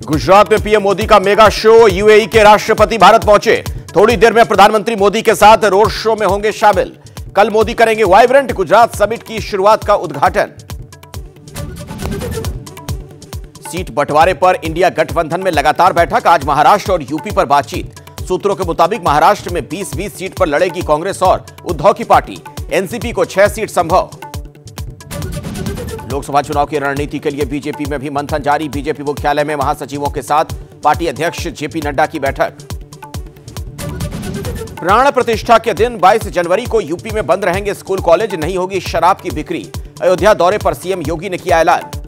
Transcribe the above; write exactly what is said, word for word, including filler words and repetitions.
गुजरात में पीएम मोदी का mega show. UAE के राष्ट्रपति भारत पहुंचे। थोड़ी देर में प्रधानमंत्री मोदी के साथ रोड शो में होंगे शामिल। कल मोदी करेंगे वाइब्रेंट गुजरात समिट की शुरुआत का उद्घाटन। सीट बंटवारे पर इंडिया गठबंधन में लगातार बैठक। आज महाराष्ट्र और यूपी पर बातचीत। सूत्रों के मुताबिक महाराष्ट्र में बीस बीस सीट पर लड़ेगी कांग्रेस और उद्धव की पार्टी। एनसीपी को छह सीट संभव। लोकसभा चुनाव की रणनीति के लिए बीजेपी में भी मंथन जारी। बीजेपी मुख्यालय में महासचिवों के साथ पार्टी अध्यक्ष जेपी नड्डा की बैठक। प्राण प्रतिष्ठा के दिन बाईस जनवरी को यूपी में बंद रहेंगे स्कूल कॉलेज। नहीं होगी शराब की बिक्री। अयोध्या दौरे पर सीएम योगी ने किया ऐलान।